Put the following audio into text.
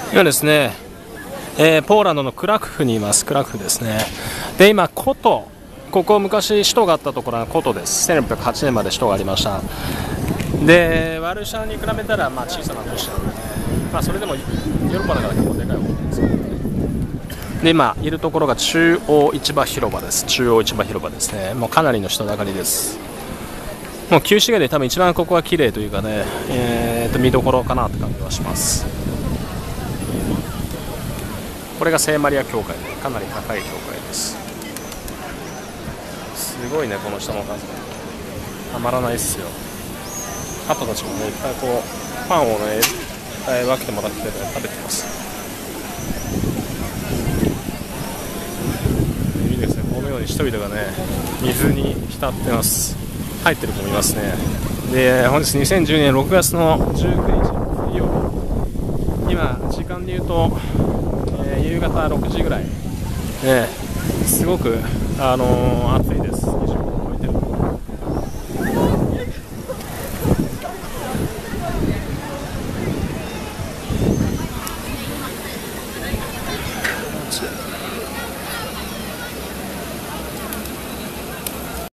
今ですね、ポーランドのクラクフにいます。クラクフですね。で今コト、ここ昔首都があったところがコトです。1608年まで首都がありました。でワルシャワに比べたら小さな都市なので、それでもヨーロッパだから結構でかい方なんですけど、で今いるところが中央市場広場です。中央市場広場ですね。もうかなりの人だかりです。もう旧市街で多分一番ここは綺麗というかね、見どころかなって感じはします。これが聖マリア教会で、かなり高い教会です。すごいね、この人の数たまらないっすよ。鳩たちもね、いっぱいこうパンをね、分けてもらって、ね、食べてます。いいですね、このように人々がね、水に浸ってます。入ってる子もいますね。で本日2010年6月の19日水曜日、今時間で言うと、夕方6時ぐらい、ね、すごく、暑いです。25度超えてる。